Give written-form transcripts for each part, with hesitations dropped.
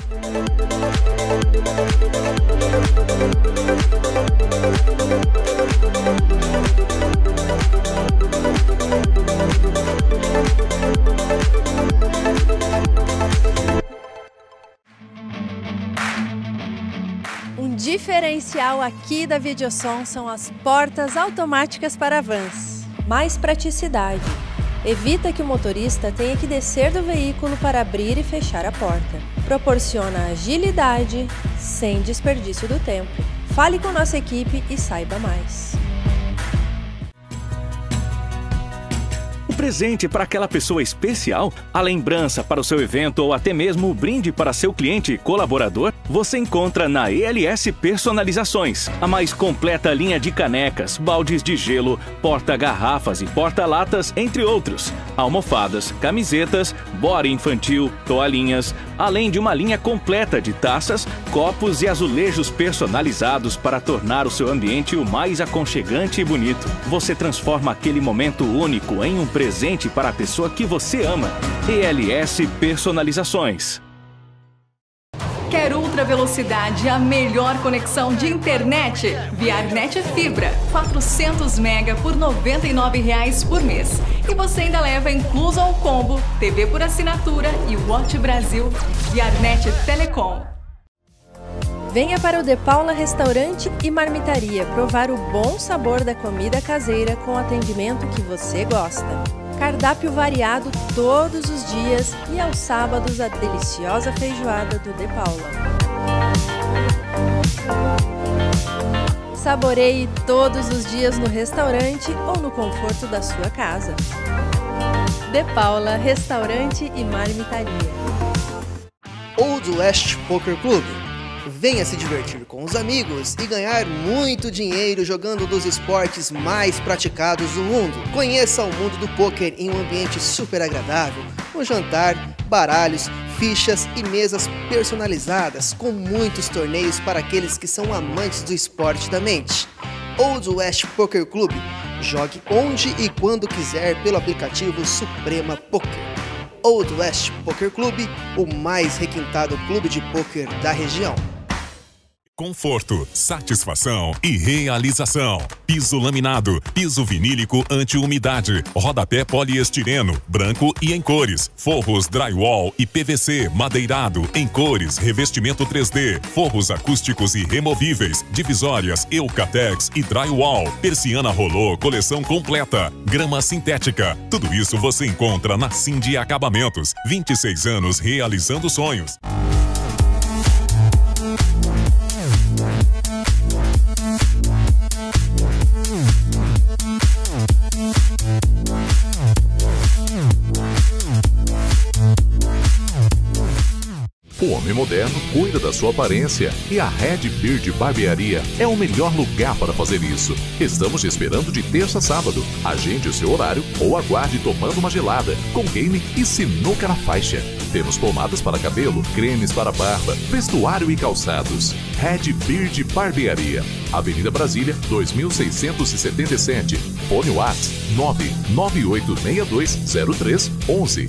Um diferencial aqui da Videosom são as portas automáticas para vans. Mais praticidade. Evita que o motorista tenha que descer do veículo para abrir e fechar a porta. Proporciona agilidade sem desperdício do tempo. Fale com nossa equipe e saiba mais. Presente para aquela pessoa especial, a lembrança para o seu evento ou até mesmo o brinde para seu cliente e colaborador, você encontra na ELS Personalizações, a mais completa linha de canecas, baldes de gelo, porta-garrafas e porta-latas, entre outros. Almofadas, camisetas, body infantil, toalhinhas, além de uma linha completa de taças, copos e azulejos personalizados para tornar o seu ambiente o mais aconchegante e bonito. Você transforma aquele momento único em um presente para a pessoa que você ama. ELS Personalizações. Quer ultra velocidade, a melhor conexão de internet? Viarnet Fibra, 400 MB por R$ 99,00 por mês. E você ainda leva incluso ao combo TV por assinatura e Watch Brasil Viarnet Telecom. Venha para o De Paula Restaurante e Marmitaria provar o bom sabor da comida caseira com o atendimento que você gosta. Cardápio variado todos os dias e aos sábados a deliciosa feijoada do De Paula. Saboreie todos os dias no restaurante ou no conforto da sua casa. De Paula Restaurante e Marmitaria. Old West Poker Club. Venha se divertir com os amigos e ganhar muito dinheiro jogando dos esportes mais praticados do mundo. Conheça o mundo do poker em um ambiente super agradável, um jantar, baralhos, fichas e mesas personalizadas com muitos torneios para aqueles que são amantes do esporte da mente. Old West Poker Club. Jogue onde e quando quiser pelo aplicativo Suprema Poker. Old West Poker Club, o mais requintado clube de poker da região. Conforto, satisfação e realização. Piso laminado, piso vinílico anti-umidade, rodapé poliestireno, branco e em cores, forros drywall e PVC madeirado em cores, revestimento 3D, forros acústicos e removíveis, divisórias Eucatex e drywall, persiana rolô, coleção completa, grama sintética. Tudo isso você encontra na Cindy Acabamentos. 26 anos realizando sonhos. O homem moderno cuida da sua aparência e a Red Beard Barbearia é o melhor lugar para fazer isso. Estamos te esperando de terça a sábado. Agende o seu horário ou aguarde tomando uma gelada, com game e sinuca na faixa. Temos pomadas para cabelo, cremes para barba, vestuário e calçados. Red Beard Barbearia, Avenida Brasília, 2677. Fone WhatsApp 998620311.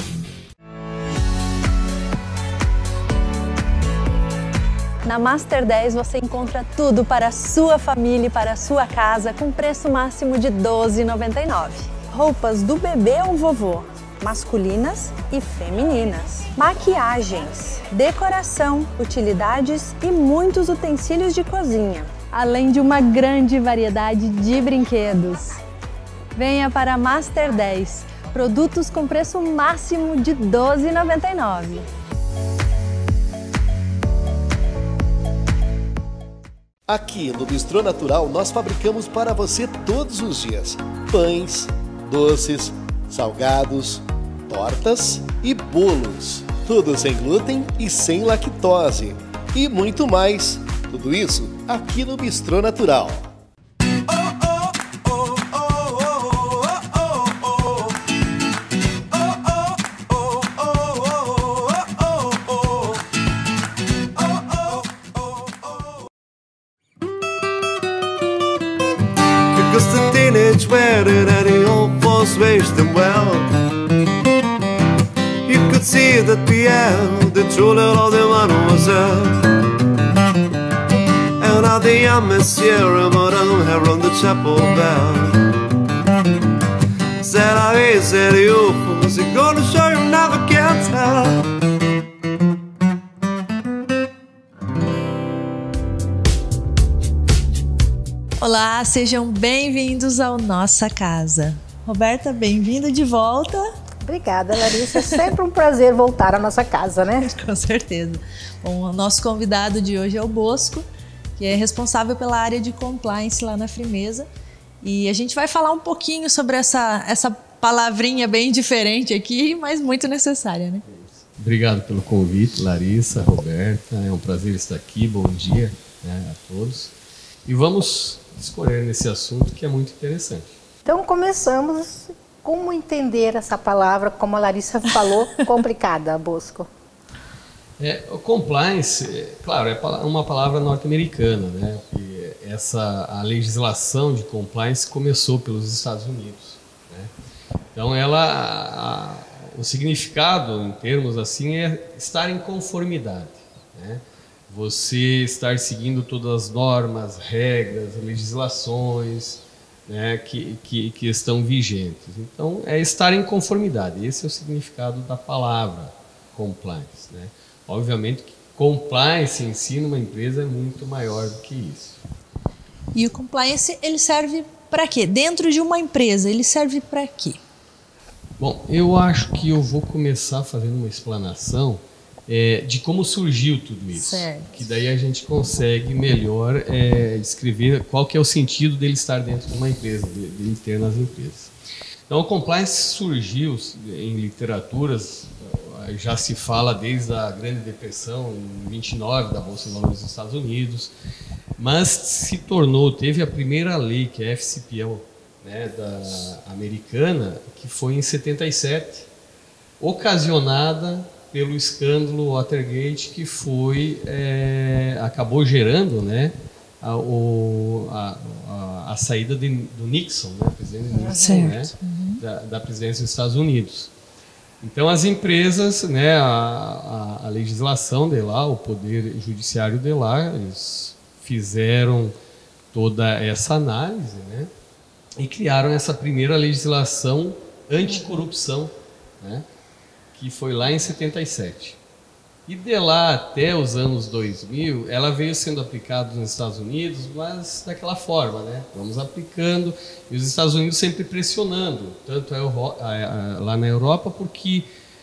Na Master 10 você encontra tudo para a sua família e para a sua casa com preço máximo de R$ 12,99. Roupas do bebê ao vovô, masculinas e femininas. Maquiagens, decoração, utilidades e muitos utensílios de cozinha. Além de uma grande variedade de brinquedos. Venha para a Master 10, produtos com preço máximo de R$ 12,99. Aqui no Bistrô Natural nós fabricamos para você todos os dias pães, doces, salgados, tortas e bolos. Tudo sem glúten e sem lactose. E muito mais. Tudo isso aqui no Bistrô Natural. Wearing any old false waste them well. You could see that the end, the true love of the man was closer. And all the young Monsieur Modern have rung the chapel bell. Said I said you fools, you're gonna show you never can tell. Olá, sejam bem-vindos ao Nossa Casa. Roberta, bem-vinda de volta. Obrigada, Larissa. É sempre um prazer voltar à nossa casa, né? Com certeza. Bom, o nosso convidado de hoje é o Bosco, que é responsável pela área de compliance lá na Frimeza. E a gente vai falar um pouquinho sobre essa palavrinha bem diferente aqui, mas muito necessária, né? Obrigado pelo convite, Larissa, Roberta. É um prazer estar aqui. Bom dia, né, a todos. E vamos discorrer nesse assunto que é muito interessante. Então começamos. Como entender essa palavra, como a Larissa falou, complicada, Bosco? O compliance, claro, é uma palavra norte-americana, né? E a legislação de compliance começou pelos Estados Unidos, né? Então o significado em termos assim é estar em conformidade, né? Você estar seguindo todas as normas, regras, legislações, né, que estão vigentes. Então, é estar em conformidade. Esse é o significado da palavra compliance, né? Obviamente que compliance em si numa empresa é muito maior do que isso. E o compliance, ele serve para quê? Dentro de uma empresa, ele serve para quê? Bom, eu acho que eu vou começar fazendo uma explanação de como surgiu tudo isso. Certo. Que daí a gente consegue melhor descrever qual que é o sentido dele estar dentro de uma empresa, dele ter nas empresas. Então, o compliance surgiu em literaturas, já se fala desde a Grande Depressão, em 29, da Bolsa de Valores dos Estados Unidos, mas teve a primeira lei, que é a FCPA, né, da americana, que foi em 77, ocasionada pelo escândalo Watergate, que acabou gerando, né, a saída do Nixon, né, presidente Nixon, né, da presidência dos Estados Unidos. Então as empresas, né, a legislação de lá, o poder judiciário de lá, eles fizeram toda essa análise, né, e criaram essa primeira legislação anticorrupção, né, que foi lá em 77. E de lá até os anos 2000, ela veio sendo aplicada nos Estados Unidos, mas daquela forma, né? Vamos aplicando, e os Estados Unidos sempre pressionando, tanto lá na Europa, porque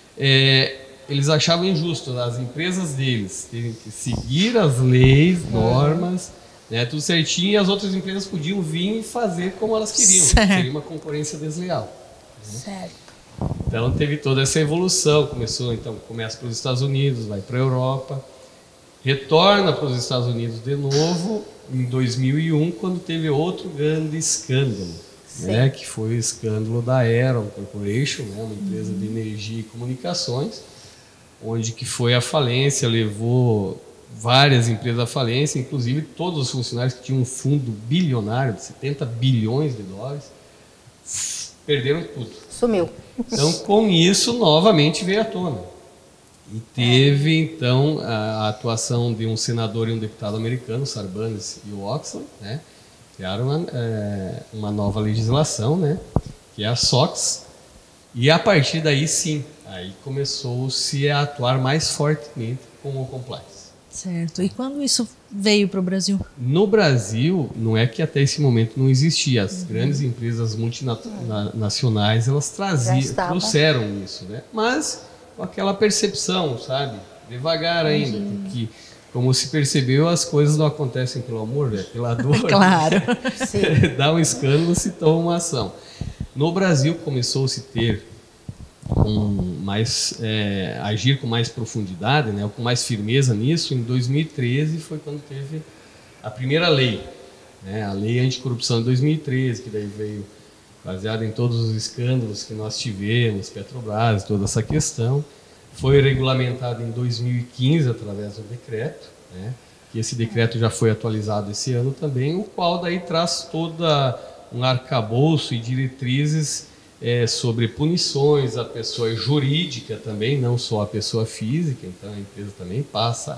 eles achavam injusto as empresas deles terem que seguir as leis, normas, né, tudo certinho, e as outras empresas podiam vir e fazer como elas queriam. Seria uma concorrência desleal. Né? Certo. Então teve toda essa evolução, começa pelos Estados Unidos, vai para a Europa, retorna para os Estados Unidos de novo em 2001, quando teve outro grande escândalo, né, que foi o escândalo da Aeron Corporation, né, uma empresa de energia e comunicações, onde que foi a falência, levou várias empresas à falência, inclusive todos os funcionários que tinham um fundo bilionário de 70 bilhões de dólares, perderam tudo. Sumiu. Então, com isso, novamente veio à tona. E teve, então, a atuação de um senador e um deputado americano, Sarbanes e o Oxley, né? Criaram uma nova legislação, né? Que é a SOX. E a partir daí, sim, aí começou-se a atuar mais fortemente com o compliance. Certo. E quando isso veio para o Brasil? No Brasil, não é que até esse momento não existia. As grandes empresas multinacionais, elas trouxeram isso, né? Mas com aquela percepção, sabe? Devagar ainda, porque como se percebeu, as coisas não acontecem pelo amor, né? Pela dor. Claro. Dá um escândalo, se toma uma ação. No Brasil, começou-se ter agir com mais profundidade, né, com mais firmeza nisso. Em 2013 foi quando teve a primeira lei, né, a lei anticorrupção de 2013, que daí veio baseada em todos os escândalos que nós tivemos, Petrobras, toda essa questão. Foi regulamentada em 2015 através do decreto, né, e esse decreto já foi atualizado esse ano também, o qual daí traz toda um arcabouço e diretrizes sobre punições à pessoa jurídica também, não só a pessoa física. Então a empresa também passa a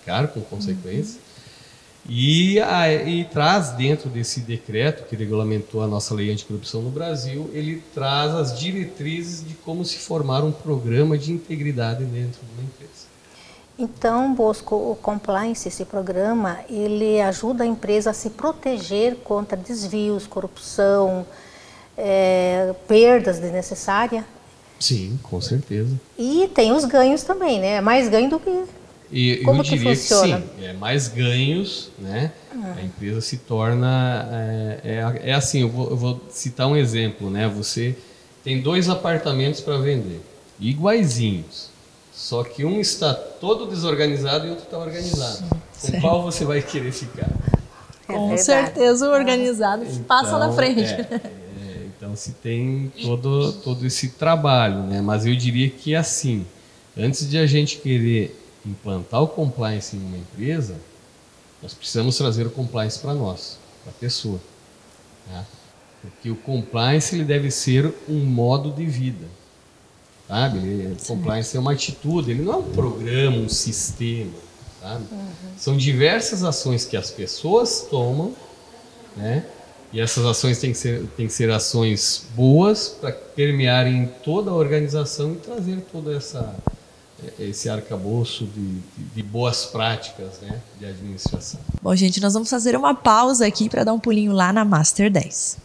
caro com consequências. E traz dentro desse decreto que regulamentou a nossa lei anticorrupção no Brasil, ele traz as diretrizes de como se formar um programa de integridade dentro de uma empresa. Então, Bosco, o compliance, esse programa, ele ajuda a empresa a se proteger contra desvios, corrupção, perdas desnecessárias? Sim, com certeza. E tem os ganhos também, né? É mais ganho do que... Como que funciona? Que sim, mais ganhos, né? A empresa se torna... assim, eu vou citar um exemplo, né? Você tem 2 apartamentos para vender, iguaizinhos, só que um está todo desorganizado e o outro está organizado. Com qual você vai querer ficar? Com certeza o organizado passa na frente. Então se tem todo esse trabalho, né? Mas eu diria que assim, antes de a gente querer implantar o compliance em uma empresa, nós precisamos trazer o compliance para nós, para a pessoa. Tá? Porque o compliance ele deve ser um modo de vida. Sabe? O compliance é uma atitude, ele não é um programa, um sistema. Sabe? São diversas ações que as pessoas tomam, né? E essas ações têm que ser ações boas para permearem toda a organização e trazer todo esse arcabouço de boas práticas, né, de administração. Bom, gente, nós vamos fazer uma pausa aqui para dar um pulinho lá na Master 10.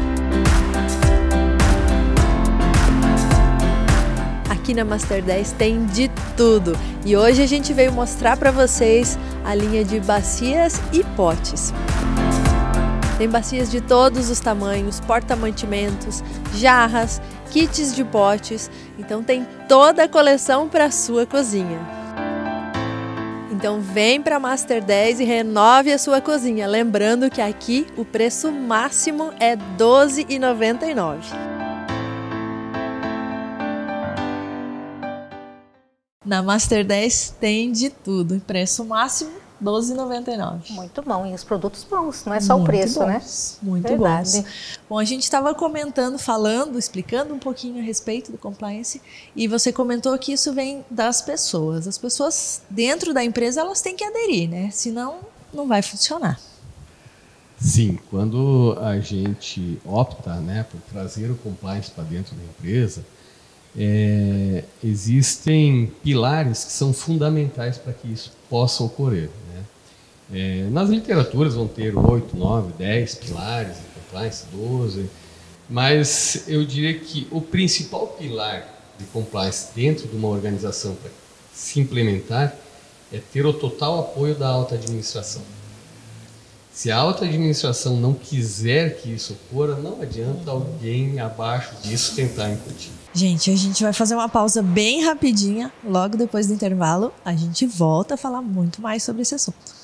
Aqui na Master 10 tem de tudo e hoje a gente veio mostrar para vocês a linha de bacias e potes. Tem bacias de todos os tamanhos, porta-mantimentos, jarras, kits de potes, então tem toda a coleção para a sua cozinha. Então vem para a Master 10 e renove a sua cozinha, lembrando que aqui o preço máximo é R$ 12,99. Na Master 10 tem de tudo, preço máximo R$ 12,99. Muito bom, e os produtos bons, não é só o preço, né? Muito bons. Bom, a gente estava explicando um pouquinho a respeito do compliance e você comentou que isso vem das pessoas. As pessoas dentro da empresa, elas têm que aderir, né? Senão, não vai funcionar. Sim, quando a gente opta, né, por trazer o compliance para dentro da empresa, existem pilares que são fundamentais para que isso possa ocorrer. Nas literaturas vão ter 8, 9, 10 pilares de compliance, 12, mas eu diria que o principal pilar de compliance dentro de uma organização para se implementar é ter o total apoio da alta administração. Se a alta administração não quiser que isso ocorra, não adianta alguém abaixo disso tentar incutir. Gente, a gente vai fazer uma pausa bem rapidinha, logo depois do intervalo a gente volta a falar muito mais sobre esse assunto.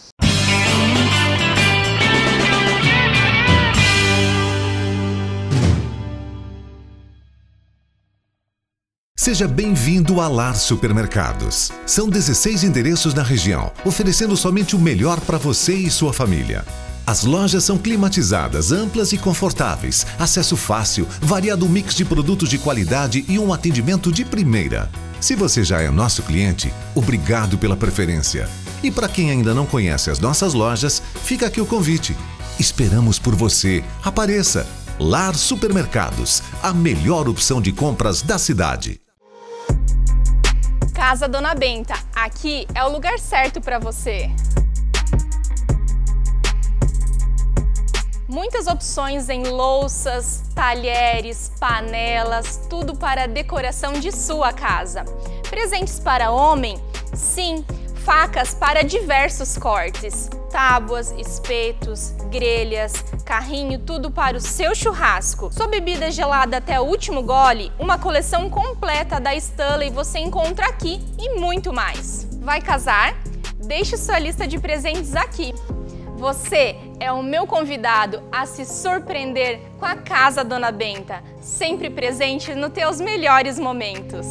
Seja bem-vindo a Lar Supermercados. São 16 endereços na região, oferecendo somente o melhor para você e sua família. As lojas são climatizadas, amplas e confortáveis, acesso fácil, variado mix de produtos de qualidade e um atendimento de primeira. Se você já é nosso cliente, obrigado pela preferência. E para quem ainda não conhece as nossas lojas, fica aqui o convite. Esperamos por você. Apareça! Lar Supermercados, a melhor opção de compras da cidade. Casa Dona Benta, aqui é o lugar certo para você. Muitas opções em louças, talheres, panelas, tudo para a decoração de sua casa. Presentes para homem? Sim, facas para diversos cortes. Tábuas, espetos, grelhas, carrinho, tudo para o seu churrasco. Sua bebida gelada até o último gole, uma coleção completa da Stanley você encontra aqui e muito mais. Vai casar? Deixe sua lista de presentes aqui. Você é o meu convidado a se surpreender com a Casa Dona Benta, sempre presente nos teus melhores momentos.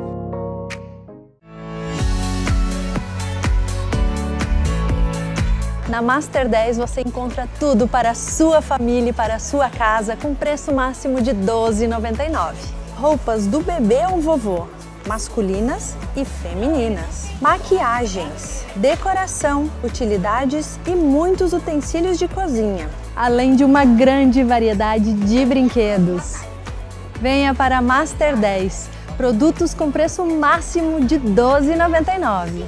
Na Master 10 você encontra tudo para a sua família e para a sua casa com preço máximo de R$ 12,99. Roupas do bebê ao vovô, masculinas e femininas, maquiagens, decoração, utilidades e muitos utensílios de cozinha, além de uma grande variedade de brinquedos. Venha para a Master 10, produtos com preço máximo de R$ 12,99.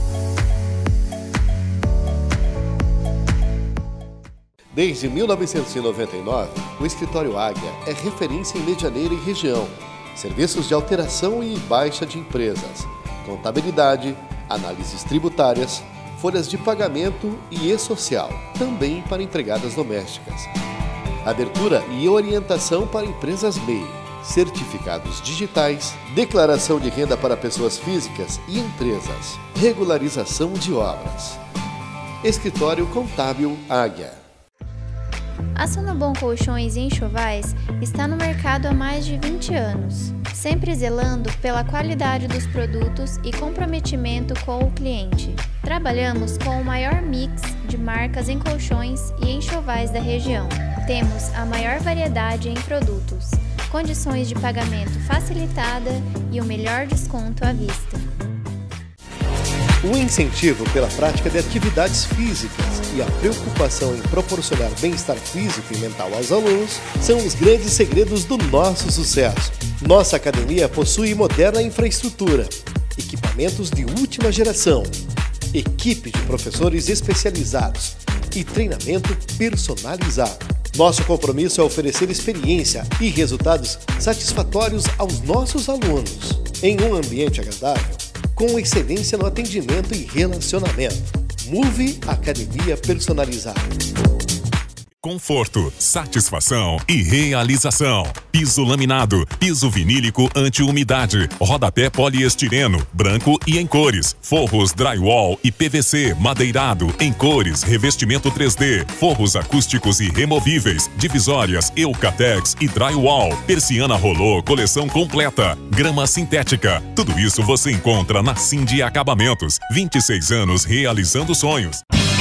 Desde 1999, o Escritório Águia é referência em Medianeira e região. Serviços de alteração e baixa de empresas, contabilidade, análises tributárias, folhas de pagamento e e-social, também para empregadas domésticas. Abertura e orientação para empresas MEI, certificados digitais, declaração de renda para pessoas físicas e empresas, regularização de obras. Escritório Contábil Águia. A Sonobom Colchões e Enxovais está no mercado há mais de 20 anos, sempre zelando pela qualidade dos produtos e comprometimento com o cliente. Trabalhamos com o maior mix de marcas em colchões e enxovais da região. Temos a maior variedade em produtos, condições de pagamento facilitada e o melhor desconto à vista. O incentivo pela prática de atividades físicas e a preocupação em proporcionar bem-estar físico e mental aos alunos são os grandes segredos do nosso sucesso. Nossa academia possui moderna infraestrutura, equipamentos de última geração, equipe de professores especializados e treinamento personalizado. Nosso compromisso é oferecer experiência e resultados satisfatórios aos nossos alunos, em um ambiente agradável, com excelência no atendimento e relacionamento. Move Academia Personalizada. Conforto, satisfação e realização. Piso laminado, piso vinílico anti-umidade, rodapé poliestireno, branco e em cores, forros drywall e PVC, madeirado, em cores, revestimento 3D, forros acústicos e removíveis, divisórias, Eucatex e drywall, persiana rolô, coleção completa, grama sintética. Tudo isso você encontra na Cindy Acabamentos. 26 anos realizando sonhos.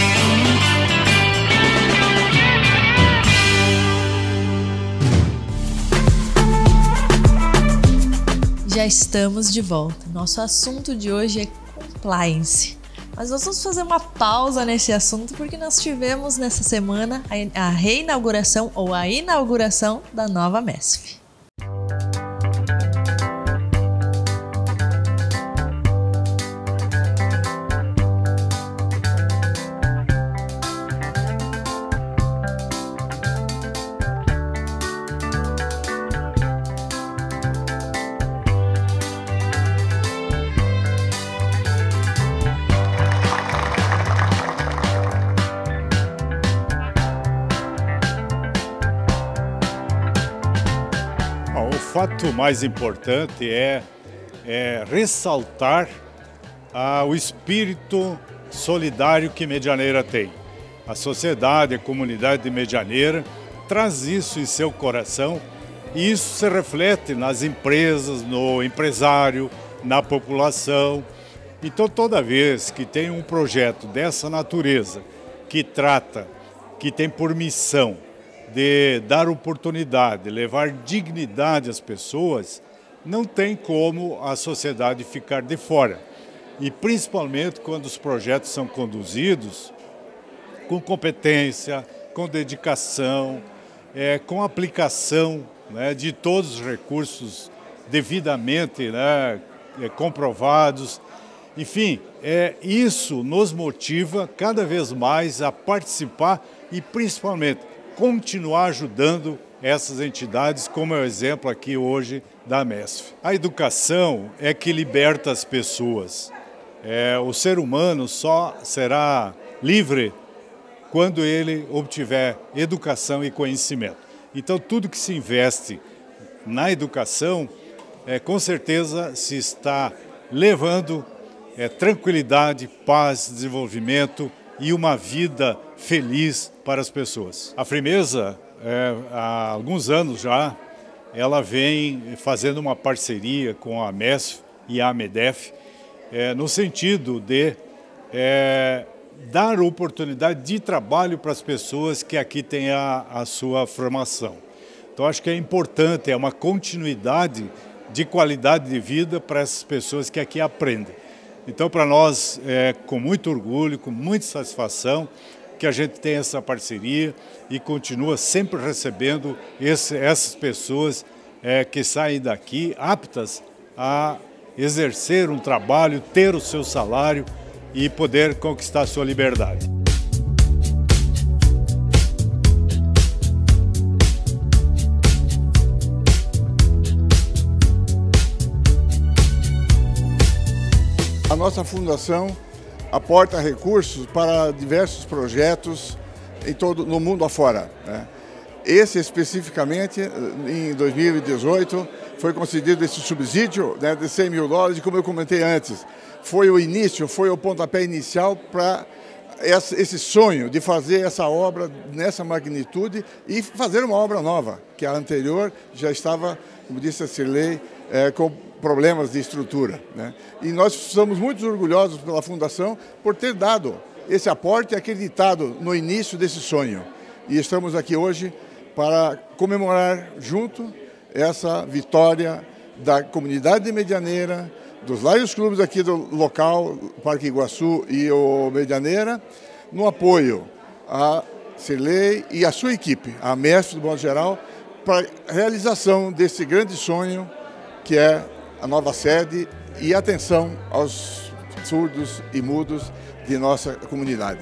Já estamos de volta. Nosso assunto de hoje é compliance. Mas nós vamos fazer uma pausa nesse assunto porque nós tivemos nessa semana a reinauguração ou a inauguração da nova MESF. O fato mais importante é ressaltar o espírito solidário que Medianeira tem. A sociedade, a comunidade de Medianeira traz isso em seu coração e isso se reflete nas empresas, no empresário, na população. Então, toda vez que tem um projeto dessa natureza, que tem por missão de dar oportunidade, levar dignidade às pessoas, não tem como a sociedade ficar de fora. E principalmente quando os projetos são conduzidos com competência, com dedicação, com aplicação, né, de todos os recursos devidamente, né, comprovados. Enfim, isso nos motiva cada vez mais a participar e principalmente continuar ajudando essas entidades, como é o exemplo aqui hoje da MESF. A educação é que liberta as pessoas. O ser humano só será livre quando ele obtiver educação e conhecimento. Então, tudo que se investe na educação, com certeza se está levando tranquilidade, paz, desenvolvimento e uma vida feliz para as pessoas. A Frimeza, há alguns anos já, ela vem fazendo uma parceria com a MESF e a AMEDEF, no sentido de dar oportunidade de trabalho para as pessoas que aqui têm a sua formação. Então, acho que é importante, é uma continuidade de qualidade de vida para essas pessoas que aqui aprendem. Então, para nós, é com muito orgulho, com muita satisfação, que a gente tem essa parceria e continua sempre recebendo essas pessoas que saem daqui aptas a exercer um trabalho, ter o seu salário e poder conquistar a sua liberdade. A nossa fundação aporta recursos para diversos projetos no mundo afora, né? Esse especificamente, em 2018, foi concedido esse subsídio, né, de $100 mil, como eu comentei antes. Foi o início, foi o pontapé inicial para esse sonho de fazer essa obra nessa magnitude e fazer uma obra nova, que a anterior já estava, como disse a Cirlei, com problemas de estrutura, né? E nós somos muito orgulhosos pela Fundação por ter dado esse aporte acreditado no início desse sonho. E estamos aqui hoje para comemorar junto essa vitória da comunidade de Medianeira, dos vários clubes aqui do local, Parque Iguaçu e o Medianeira, no apoio a Cirlei e a sua equipe, a MESF do modo geral, para a realização desse grande sonho que é a nova sede e atenção aos surdos e mudos de nossa comunidade.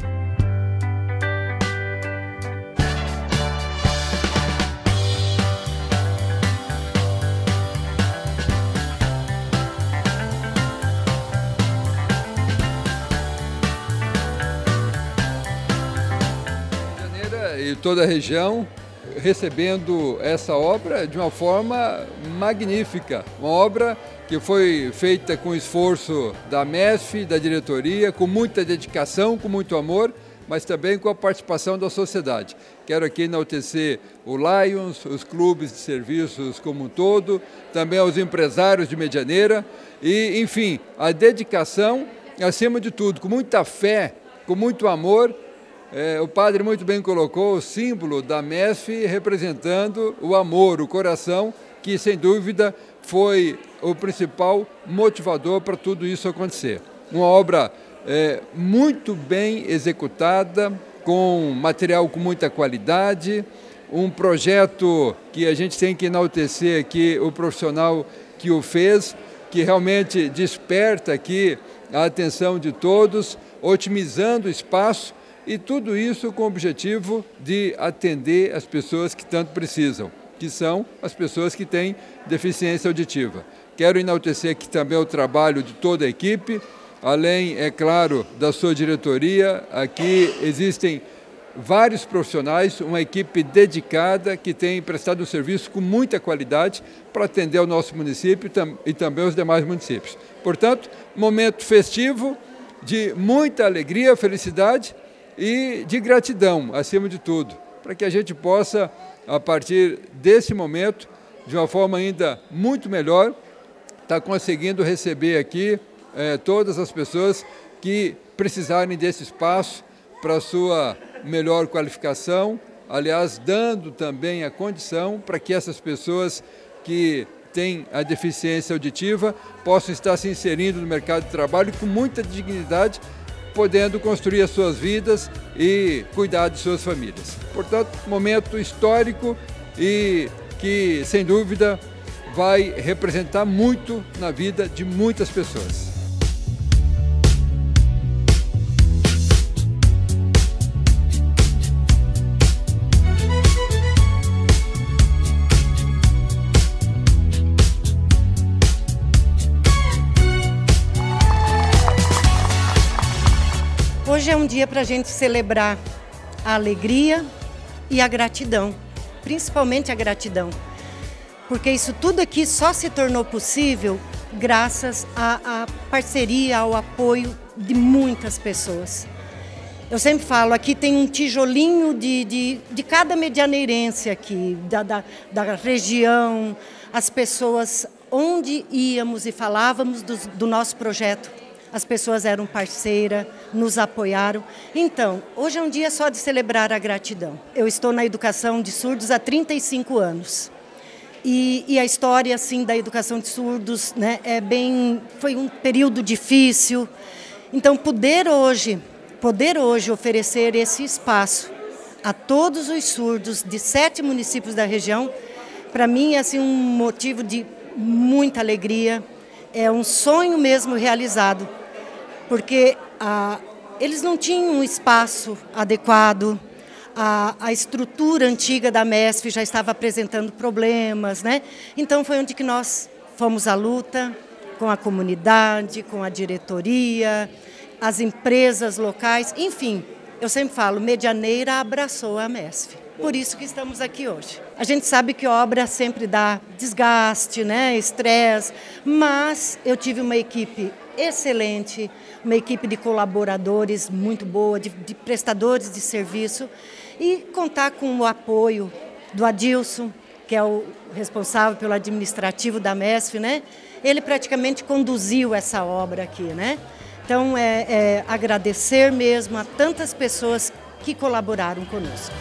Medianeira e toda a região recebendo essa obra de uma forma magnífica, uma obra que foi feita com esforço da MESF, da diretoria, com muita dedicação, com muito amor, mas também com a participação da sociedade. Quero aqui enaltecer o Lions, os clubes de serviços como um todo, também aos empresários de Medianeira e, enfim, a dedicação, acima de tudo, com muita fé, com muito amor. O padre muito bem colocou o símbolo da MESF representando o amor, o coração, que sem dúvida foi o principal motivador para tudo isso acontecer. Uma obra muito bem executada, com material com muita qualidade, um projeto que a gente tem que enaltecer aqui o profissional que o fez, que realmente desperta aqui a atenção de todos, otimizando o espaço, e tudo isso com o objetivo de atender as pessoas que tanto precisam, que são as pessoas que têm deficiência auditiva. Quero enaltecer aqui também o trabalho de toda a equipe, além, é claro, da sua diretoria. Aqui existem vários profissionais, uma equipe dedicada que tem prestado um serviço com muita qualidade para atender o nosso município e também os demais municípios. Portanto, momento festivo, de muita alegria, felicidade e de gratidão, acima de tudo, para que a gente possa, a partir desse momento, de uma forma ainda muito melhor, estar conseguindo receber aqui todas as pessoas que precisarem desse espaço para a sua melhor qualificação, aliás, dando também a condição para que essas pessoas que têm a deficiência auditiva possam estar se inserindo no mercado de trabalho com muita dignidade, podendo construir as suas vidas e cuidar de suas famílias. Portanto, momento histórico e que, sem dúvida, vai representar muito na vida de muitas pessoas. Hoje é um dia para a gente celebrar a alegria e a gratidão, principalmente a gratidão, porque isso tudo aqui só se tornou possível graças à parceria, ao apoio de muitas pessoas. Eu sempre falo, aqui tem um tijolinho de cada medianeirense aqui, da região, as pessoas, onde íamos e falávamos do nosso projeto. As pessoas eram parceiras, nos apoiaram. Então, hoje é um dia só de celebrar a gratidão. Eu estou na educação de surdos há 35 anos. E a história assim da educação de surdos, né, foi um período difícil. Então poder hoje oferecer esse espaço a todos os surdos de 7 municípios da região, para mim é assim, um motivo de muita alegria, é um sonho mesmo realizado, porque eles não tinham um espaço adequado, a estrutura antiga da MESF já estava apresentando problemas, né? Então foi onde que nós fomos à luta com a comunidade, com a diretoria, as empresas locais, enfim, eu sempre falo, Medianeira abraçou a MESF. Por isso que estamos aqui hoje. A gente sabe que obra sempre dá desgaste, né, estresse, mas eu tive uma equipe excelente, uma equipe de colaboradores muito boa, de prestadores de serviço, e contar com o apoio do Adilson, que é o responsável pelo administrativo da MESF, né? Ele praticamente conduziu essa obra aqui, né? Então, agradecer mesmo a tantas pessoas que colaboraram conosco.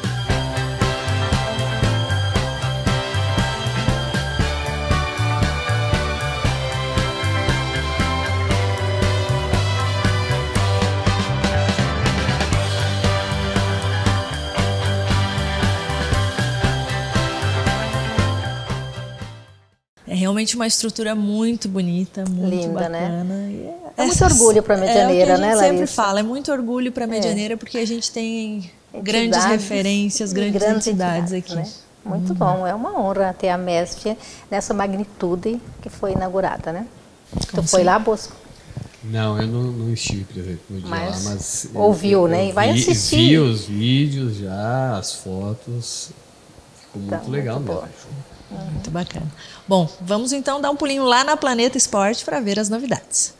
É realmente uma estrutura muito bonita, muito linda, bacana. Né? É muito orgulho para a Medianeira, né, Larissa? A gente sempre fala, é muito orgulho para a Medianeira, porque a gente tem grandes referências, grandes entidades aqui. Né? Muito bom, é uma honra ter a MESF nessa magnitude que foi inaugurada, né? Tu foi lá, Bosco? Não, eu não estive presente no dia lá, mas... Ouviu, né? E vai assistir. Vi os vídeos já, as fotos, ficou muito legal mesmo. Muito bacana. Bom, vamos então dar um pulinho lá na Planeta Esporte para ver as novidades.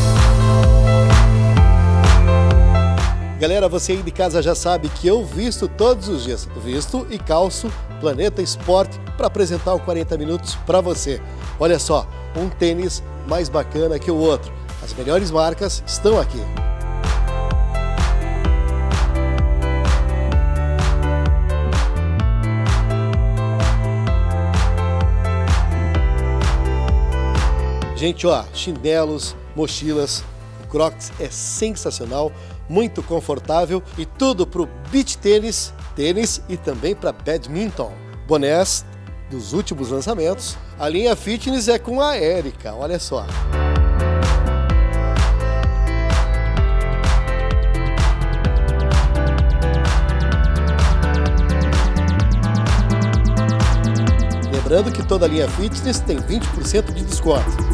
Galera, você aí de casa já sabe que eu visto todos os dias. Visto e calço Planeta Esporte para apresentar o 40 minutos para você. Olha só, um tênis mais bacana que o outro. As melhores marcas estão aqui. Gente, ó, chinelos, mochilas, o Crocs é sensacional, muito confortável e tudo para o beach tênis e também para badminton. Bonés dos últimos lançamentos. A linha fitness é com a Érica, olha só. Lembrando que toda a linha fitness tem 20% de desconto.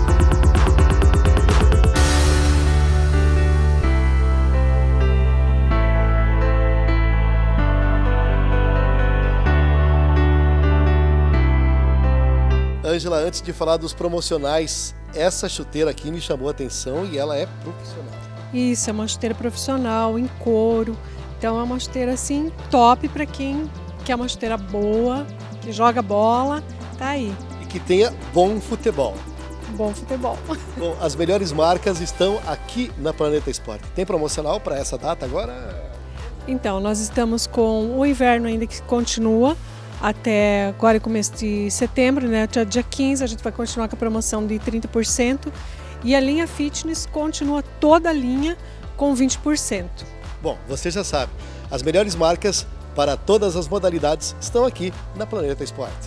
Ângela, antes de falar dos promocionais, essa chuteira aqui me chamou a atenção e ela é profissional. Isso, é uma chuteira profissional, em couro. Então é uma chuteira assim top para quem quer uma chuteira boa, que joga bola, tá aí. E que tenha bom futebol. Bom futebol. Bom, as melhores marcas estão aqui na Planeta Esporte. Tem promocional para essa data agora? Então, nós estamos com o inverno ainda que continua. Até agora, começo de setembro, né? Até dia 15, a gente vai continuar com a promoção de 30%. E a linha fitness continua toda a linha com 20%. Bom, você já sabe, as melhores marcas para todas as modalidades estão aqui na Planeta Esporte.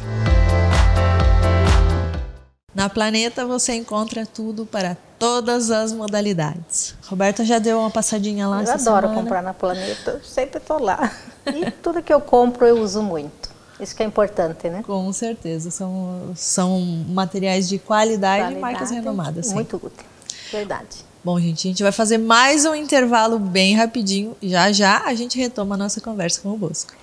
Na Planeta você encontra tudo para todas as modalidades. Roberta já deu uma passadinha lá essa semana. Eu adoro comprar na Planeta, eu sempre estou lá. E tudo que eu compro eu uso muito. Isso que é importante, né? Com certeza, são materiais de qualidade e marcas renomadas. Sim. Muito útil, verdade. Bom, gente, a gente vai fazer mais um intervalo bem rapidinho. Já já a gente retoma a nossa conversa com o Bosco.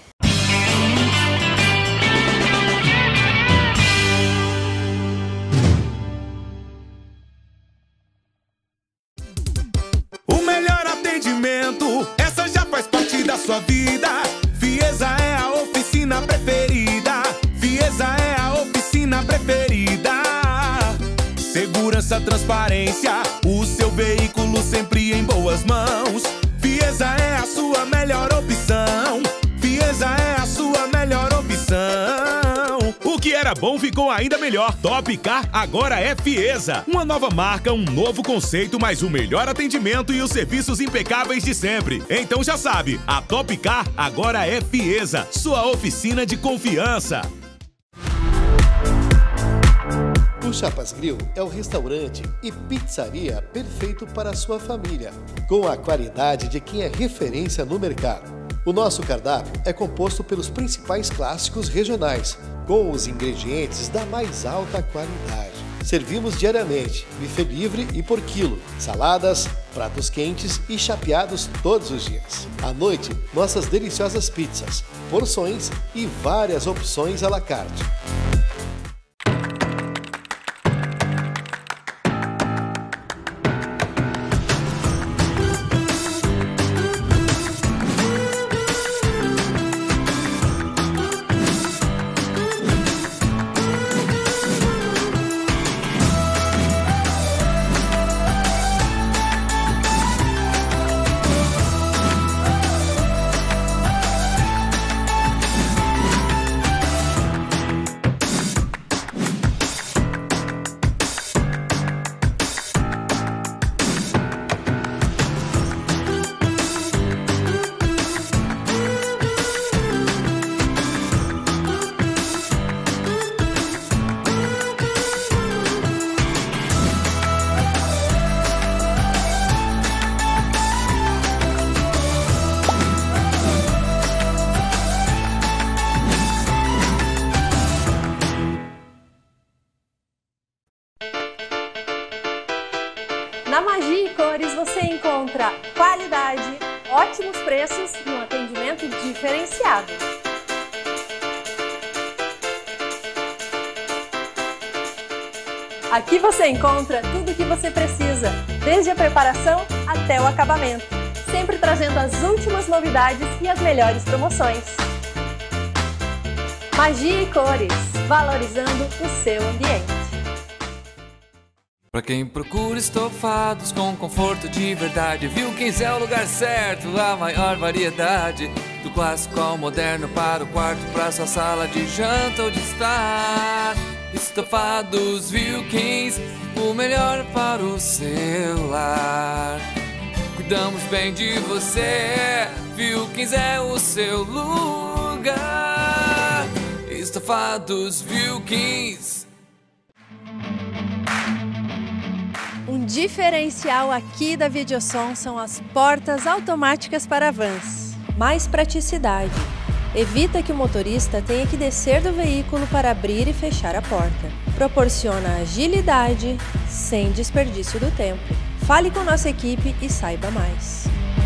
O melhor atendimento, essa já faz parte da sua vida. Fiesa é a oficina preferida. Fiesa é a oficina preferida. Segurança, transparência, o seu veículo sempre em boas mãos. Fiesa é a sua melhor opção. Fiesa é a sua melhor opção. O que era bom ficou ainda melhor. Top Car agora é Fiesa. Uma nova marca, um novo conceito, mas o melhor atendimento e os serviços impecáveis de sempre. Então já sabe, a Top Car agora é Fiesa, sua oficina de confiança. O Chapas Grill é o restaurante e pizzaria perfeito para a sua família, com a qualidade de quem é referência no mercado. O nosso cardápio é composto pelos principais clássicos regionais, com os ingredientes da mais alta qualidade. Servimos diariamente, buffet livre e por quilo, saladas, pratos quentes e chapeados todos os dias. À noite, nossas deliciosas pizzas, porções e várias opções à la carte. Na Magia e Cores você encontra qualidade, ótimos preços e um atendimento diferenciado. Aqui você encontra tudo o que você precisa, desde a preparação até o acabamento, sempre trazendo as últimas novidades e as melhores promoções. Magia e Cores, valorizando o seu ambiente. Pra quem procura estofados com conforto de verdade, Wilkins é o lugar certo, a maior variedade. Do clássico ao moderno, para o quarto, pra sua sala de janta ou de estar. Estofados Wilkins, o melhor para o seu lar. Cuidamos bem de você, Wilkins é o seu lugar. Estofados Wilkins. Um diferencial aqui da Videosom são as portas automáticas para vans. Mais praticidade. Evita que o motorista tenha que descer do veículo para abrir e fechar a porta. Proporciona agilidade sem desperdício do tempo. Fale com nossa equipe e saiba mais.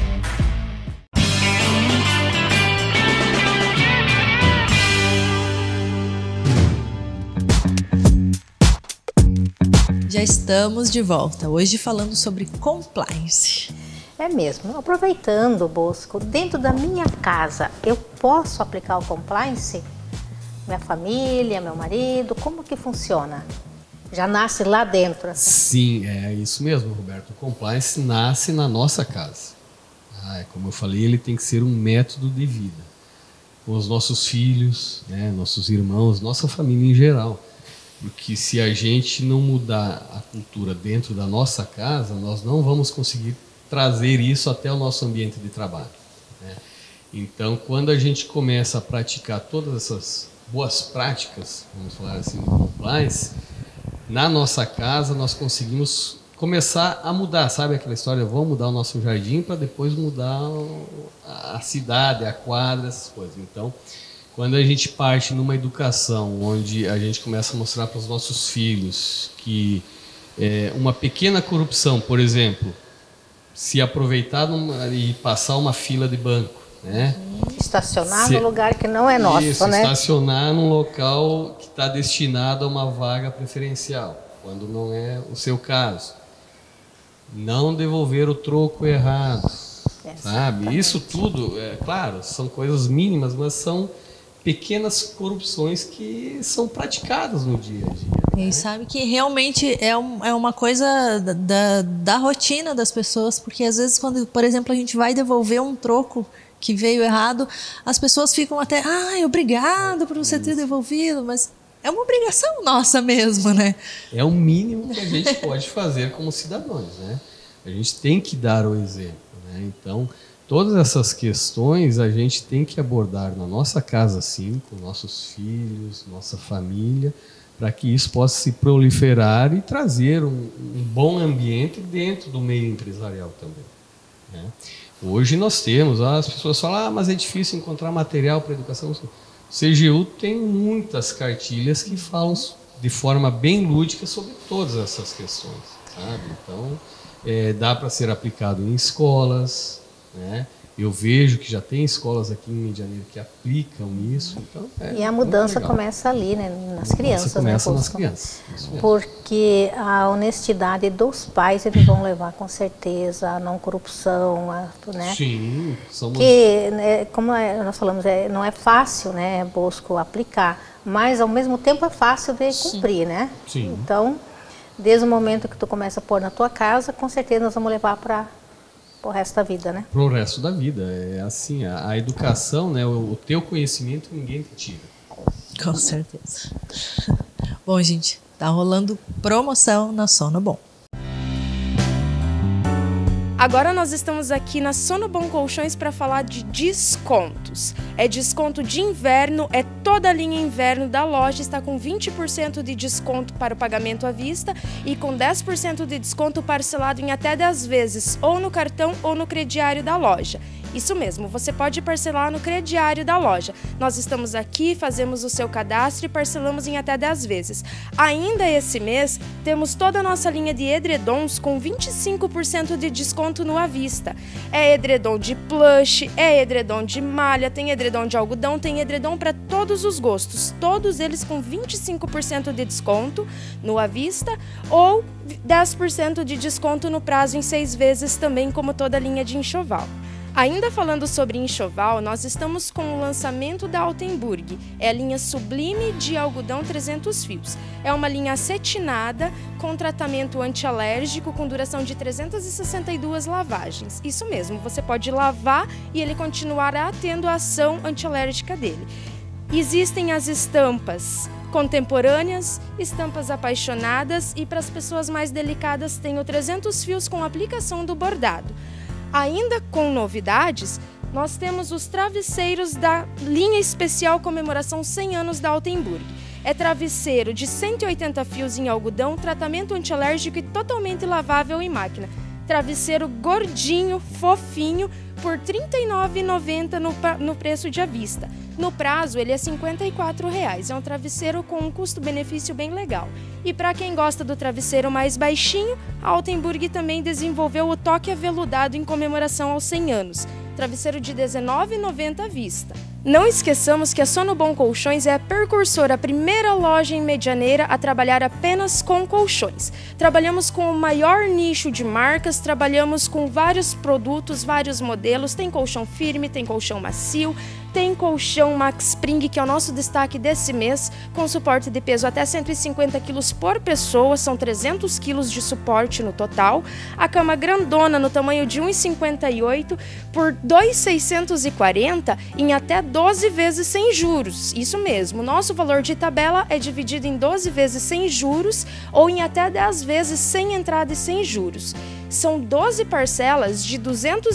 Já estamos de volta, hoje falando sobre compliance. É mesmo, aproveitando, Bosco, dentro da minha casa, eu posso aplicar o compliance? Minha família, meu marido, como que funciona? Já nasce lá dentro? Sim, é isso mesmo, Roberto. O compliance nasce na nossa casa. Como eu falei, ele tem que ser um método de vida. Com os nossos filhos, né, nossos irmãos, nossa família em geral. Porque se a gente não mudar a cultura dentro da nossa casa, nós não vamos conseguir trazer isso até o nosso ambiente de trabalho, né? Então, quando a gente começa a praticar todas essas boas práticas, vamos falar assim, do compliance, na nossa casa nós conseguimos começar a mudar, sabe aquela história, vamos mudar o nosso jardim para depois mudar a cidade, a quadra, essas coisas. Então, quando a gente parte numa educação onde a gente começa a mostrar para os nossos filhos que uma pequena corrupção, por exemplo, se aproveitar e passar uma fila de banco, né? Estacionar no lugar que não é nosso, isso, né? Estacionar num local que está destinado a uma vaga preferencial, quando não é o seu caso. Não devolver o troco errado, sabe? Isso tudo, claro, são coisas mínimas, mas são pequenas corrupções que são praticadas no dia a dia. E sabe que realmente é uma coisa da rotina das pessoas, porque às vezes quando, por exemplo, a gente vai devolver um troco que veio errado, as pessoas ficam até, obrigado por você ter devolvido, mas é uma obrigação nossa mesmo, né? É o mínimo que a gente pode fazer como cidadãos, né? A gente tem que dar o exemplo, né? Então, todas essas questões a gente tem que abordar na nossa casa, sim, com nossos filhos, nossa família, para que isso possa se proliferar e trazer um bom ambiente dentro do meio empresarial também, né? Hoje nós temos, as pessoas falam, mas é difícil encontrar material para educação. O CGU tem muitas cartilhas que falam de forma bem lúdica sobre todas essas questões, sabe? Então, dá para ser aplicado em escolas, né? Eu vejo que já tem escolas aqui em Rio de Janeiro que aplicam isso. Então, e a mudança começa ali, né? Nas crianças. Começa nas crianças. Porque a honestidade dos pais eles vão levar com certeza a não corrupção, né? Sim, que, né, como nós falamos, não é fácil, né, Bosco, aplicar, mas ao mesmo tempo é fácil de cumprir, né? Sim. Então, desde o momento que tu começa a pôr na tua casa, com certeza nós vamos levar para o resto da vida, né? Para o resto da vida. É assim, a educação, né, o teu conhecimento ninguém te tira. Com certeza. Bom, gente, tá rolando promoção na Sono Bom. Agora nós estamos aqui na Sono Bom Colchões para falar de descontos. É desconto de inverno, é toda a linha inverno da loja, está com 20% de desconto para o pagamento à vista e com 10% de desconto parcelado em até 10 vezes, ou no cartão ou no crediário da loja. Isso mesmo, você pode parcelar no crediário da loja. Nós estamos aqui, fazemos o seu cadastro e parcelamos em até 10 vezes. Ainda esse mês, temos toda a nossa linha de edredons com 25% de desconto no à vista. É edredom de plush, é edredom de malha, tem edredom de algodão, tem edredom para todos os gostos. Todos eles com 25% de desconto no à vista ou 10% de desconto no prazo em 6 vezes também, como toda a linha de enxoval. Ainda falando sobre enxoval, nós estamos com o lançamento da Altenburg. É a linha Sublime de algodão 300 fios. É uma linha acetinada com tratamento antialérgico com duração de 362 lavagens. Isso mesmo, você pode lavar e ele continuará tendo a ação antialérgica dele. Existem as estampas contemporâneas, estampas apaixonadas e para as pessoas mais delicadas tem o 300 fios com aplicação do bordado. Ainda com novidades, nós temos os travesseiros da linha especial comemoração 100 anos da Altenburg. É travesseiro de 180 fios em algodão, tratamento antialérgico e totalmente lavável em máquina. Travesseiro gordinho, fofinho, por R$ 39,90 no preço de à vista. No prazo, ele é R$ 54,00. É um travesseiro com um custo-benefício bem legal. E para quem gosta do travesseiro mais baixinho, a Altenburg também desenvolveu o toque aveludado em comemoração aos 100 anos. Travesseiro de R$ 19,90 à vista. Não esqueçamos que a Sono Bom Colchões é a precursora, a primeira loja em Medianeira a trabalhar apenas com colchões. Trabalhamos com o maior nicho de marcas, trabalhamos com vários produtos, vários modelos. Tem colchão firme, tem colchão macio, tem colchão Max Spring, que é o nosso destaque desse mês, com suporte de peso até 150 quilos por pessoa, são 300 quilos de suporte no total. A cama grandona no tamanho de 1,58 por R$ 2.640 em até 12 vezes sem juros. Isso mesmo, nosso valor de tabela é dividido em 12 vezes sem juros ou em até 10 vezes sem entrada e sem juros. São 12 parcelas de R$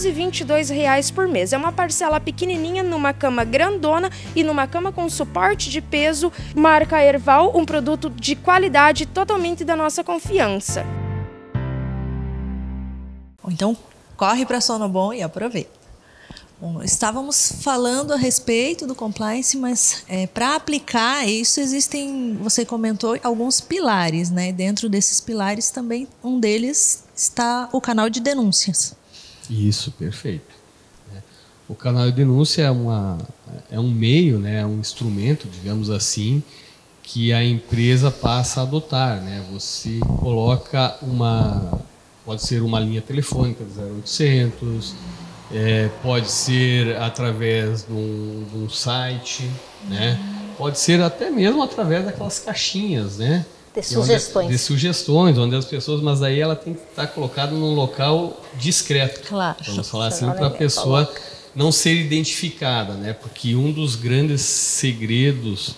222,00 por mês. É uma parcela pequenininha numa cama grandona e numa cama com suporte de peso, marca Erval, um produto de qualidade totalmente da nossa confiança. Então, corre para Sono Bom e aproveita. Bom, estávamos falando a respeito do compliance, mas para aplicar isso existem, você comentou, alguns pilares, né? Dentro desses pilares também, um deles está o canal de denúncias. Isso, perfeito. O canal de denúncia é um meio, né? Um instrumento, digamos assim, que a empresa passa a adotar, né? Você coloca pode ser uma linha telefônica de 0800, pode ser através de um site, né? Pode ser até mesmo através daquelas caixinhas, né? De sugestões. De sugestões, onde as pessoas, mas aí ela tem que estar colocada num local discreto. Claro. Vamos falar assim, para a pessoa não ser identificada, né? Porque um dos grandes segredos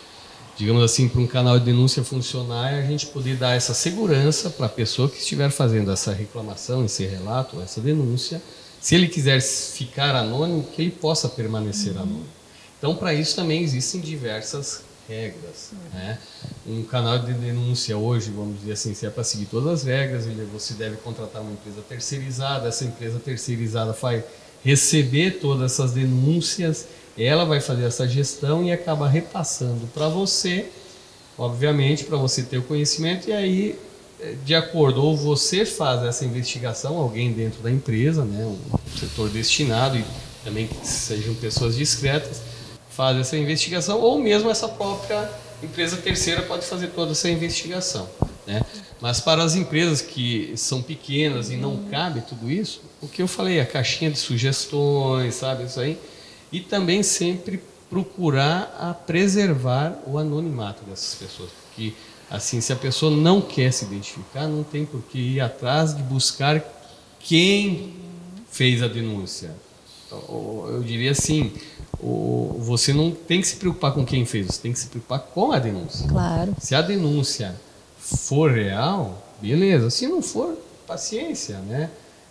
digamos assim, para um canal de denúncia funcionar, é a gente poder dar essa segurança para a pessoa que estiver fazendo essa reclamação, esse relato, essa denúncia, se ele quiser ficar anônimo, que ele possa permanecer anônimo. Então, para isso também existem diversas regras, né? Um canal de denúncia hoje, vamos dizer assim, se é para seguir todas as regras, você deve contratar uma empresa terceirizada, essa empresa terceirizada vai receber todas essas denúncias, ela vai fazer essa gestão e acaba repassando para você, obviamente, para você ter o conhecimento, e aí, de acordo, ou você faz essa investigação, alguém dentro da empresa, né, um setor destinado, e também que sejam pessoas discretas, faz essa investigação, ou mesmo essa própria empresa terceira pode fazer toda essa investigação, né? Mas para as empresas que são pequenas e não cabe tudo isso, o que eu falei, a caixinha de sugestões, sabe, isso aí, e também sempre procurar a preservar o anonimato dessas pessoas, porque assim, se a pessoa não quer se identificar, não tem por que ir atrás de buscar quem fez a denúncia. Eu diria assim, você não tem que se preocupar com quem fez, você tem que se preocupar com a denúncia. Claro. Se a denúncia for real, beleza. Se não for, paciência, né?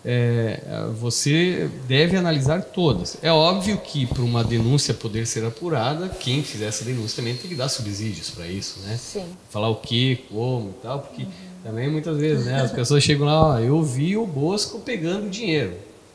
Você deve analisar todas. É óbvio que para uma denúncia poder ser apurada, quem fizer essa denúncia também tem que dar subsídios para isso, né? Sim. Falar o que, como e tal, porque também muitas vezes, né, as pessoas chegam lá, ó, eu vi o Bosco pegando dinheiro.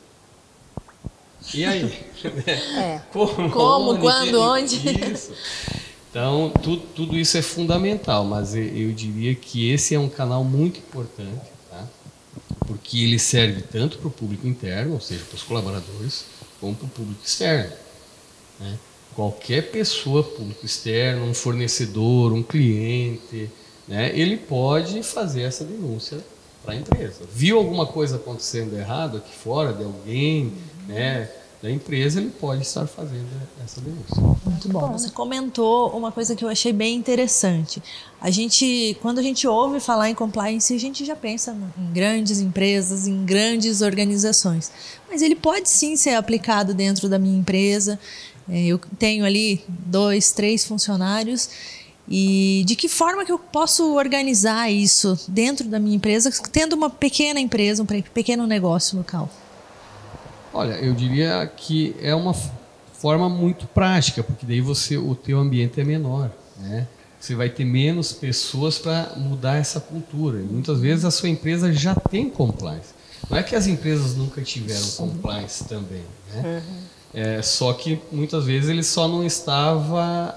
E aí? Como, quando, onde? Isso. Então, tudo isso é fundamental, mas eu diria que esse é um canal muito importante, tá? Porque ele serve tanto para o público interno, ou seja, para os colaboradores, como para o público externo, né? Qualquer pessoa, público externo, um fornecedor, um cliente, né, ele pode fazer essa denúncia para a empresa. Viu alguma coisa acontecendo errado aqui fora de alguém, né, da empresa, ele pode estar fazendo essa denúncia. Muito bom. Você comentou uma coisa que eu achei bem interessante. Quando a gente ouve falar em compliance, a gente já pensa em grandes empresas, em grandes organizações. Mas ele pode sim ser aplicado dentro da minha empresa. Eu tenho ali 2, 3 funcionários. E de que forma que eu posso organizar isso dentro da minha empresa, tendo uma pequena empresa, um pequeno negócio local? Olha, eu diria que é uma forma muito prática, porque daí o teu ambiente é menor, né? Você vai ter menos pessoas para mudar essa cultura. E muitas vezes a sua empresa já tem compliance. Não é que as empresas nunca tiveram compliance também, né? Só que muitas vezes ele só não estava...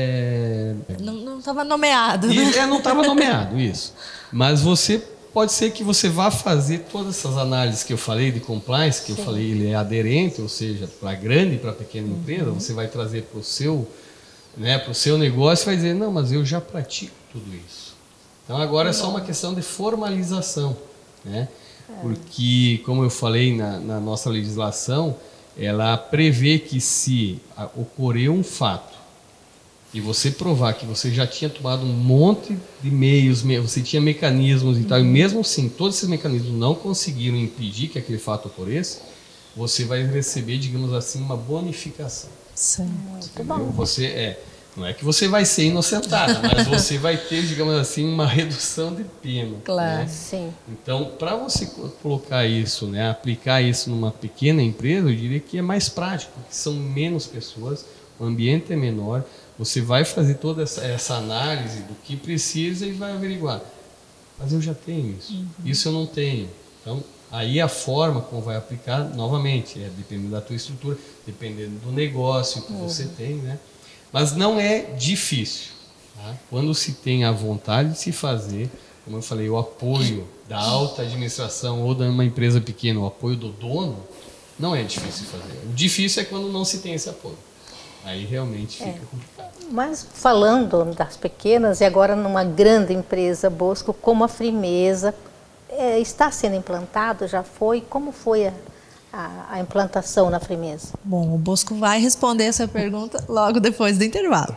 Não estava nomeado, né? Não estava nomeado, isso. Mas pode ser que você vá fazer todas essas análises que eu falei de compliance, que eu falei, ele é aderente, ou seja, para grande e para pequena empresa, você vai trazer para o seu, né, para o seu negócio e vai dizer, não, mas eu já pratico tudo isso. Então agora é só uma questão de formalização, né? Porque, como eu falei na nossa legislação, ela prevê que se ocorrer um fato e você provar que você já tinha tomado um monte de meios, você tinha mecanismos e tal, e mesmo assim todos esses mecanismos não conseguiram impedir que aquele fato ocorresse, você vai receber, digamos assim, uma bonificação. Certo. Muito bom. Não é que você vai ser inocentada, mas você vai ter, digamos assim, uma redução de pena. Claro, né? Sim. Então, para você colocar isso, né, aplicar isso numa pequena empresa, eu diria que é mais prático, porque são menos pessoas, o ambiente é menor, você vai fazer toda essa análise do que precisa e vai averiguar. Mas eu já tenho isso, isso eu não tenho. Então, aí a forma como vai aplicar, novamente, dependendo da tua estrutura, dependendo do negócio que você tem, né? Mas não é difícil, tá? Quando se tem a vontade de se fazer, como eu falei, o apoio da alta administração ou de uma empresa pequena, o apoio do dono, não é difícil fazer. O difícil é quando não se tem esse apoio. Aí realmente fica complicado. Mas falando das pequenas e agora numa grande empresa, Bosco, como a Frimeza está sendo implantado, já foi? Como foi a implantação na Frimeza? Bom, o Bosco vai responder essa pergunta logo depois do intervalo.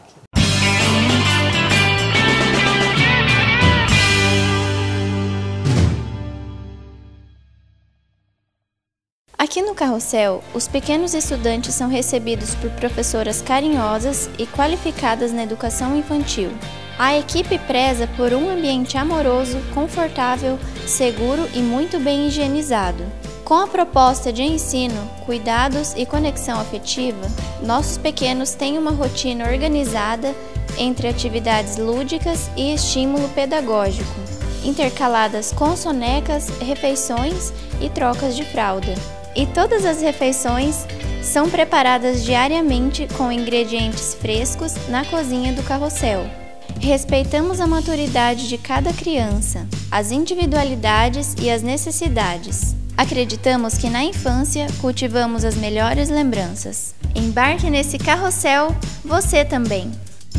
A Aqui no Carrossel, os pequenos estudantes são recebidos por professoras carinhosas e qualificadas na educação infantil. A equipe preza por um ambiente amoroso, confortável, seguro e muito bem higienizado. Com a proposta de ensino, cuidados e conexão afetiva, nossos pequenos têm uma rotina organizada entre atividades lúdicas e estímulo pedagógico, intercaladas com sonecas, refeições e trocas de fralda. E todas as refeições são preparadas diariamente com ingredientes frescos na cozinha do Carrossel. Respeitamos a maturidade de cada criança, as individualidades e as necessidades. Acreditamos que na infância cultivamos as melhores lembranças. Embarque nesse carrossel, você também!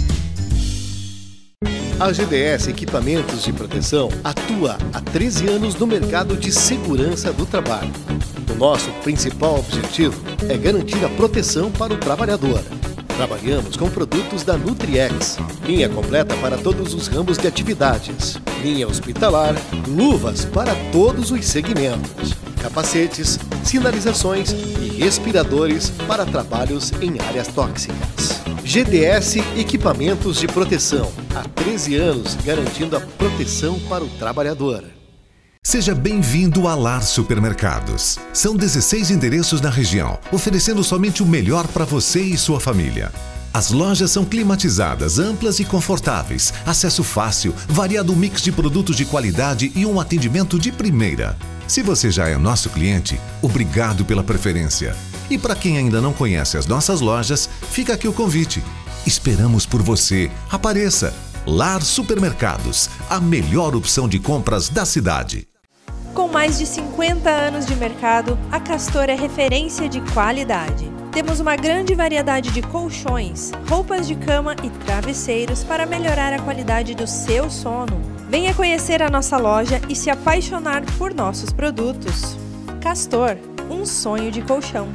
A GDS Equipamentos de Proteção atua há 13 anos no mercado de segurança do trabalho. O nosso principal objetivo é garantir a proteção para o trabalhador. Trabalhamos com produtos da Nutriex, linha completa para todos os ramos de atividades, linha hospitalar, luvas para todos os segmentos, capacetes, sinalizações e respiradores para trabalhos em áreas tóxicas. GDS Equipamentos de Proteção, há 13 anos garantindo a proteção para o trabalhador. Seja bem-vindo a Lar Supermercados. São 16 endereços na região, oferecendo somente o melhor para você e sua família. As lojas são climatizadas, amplas e confortáveis, acesso fácil, variado mix de produtos de qualidade e um atendimento de primeira. Se você já é nosso cliente, obrigado pela preferência. E para quem ainda não conhece as nossas lojas, fica aqui o convite. Esperamos por você. Apareça! Lar Supermercados, a melhor opção de compras da cidade. Com mais de 50 anos de mercado, a Castor é referência de qualidade. Temos uma grande variedade de colchões, roupas de cama e travesseiros para melhorar a qualidade do seu sono. Venha conhecer a nossa loja e se apaixonar por nossos produtos. Castor, um sonho de colchão.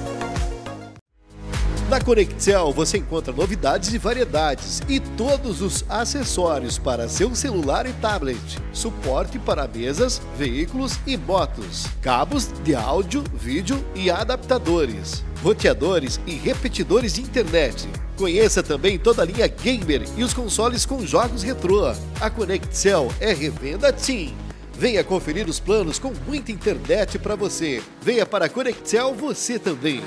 Na Conexel você encontra novidades e variedades e todos os acessórios para seu celular e tablet, suporte para mesas, veículos e motos, cabos de áudio, vídeo e adaptadores, roteadores e repetidores de internet. Conheça também toda a linha gamer e os consoles com jogos retrô. A Conexel é revenda TIM. Venha conferir os planos com muita internet para você. Venha para a Conexel você também.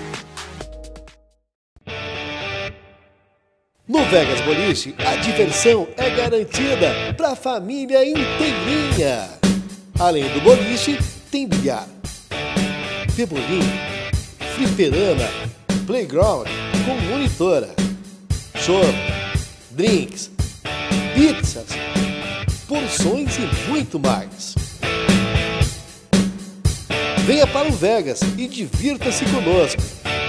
No Vegas Boliche, a diversão é garantida para a família inteirinha. Além do boliche, tem bilhar, pebolim, fliperama, playground com monitora, chopp, drinks, pizzas, porções e muito mais. Venha para o Vegas e divirta-se conosco.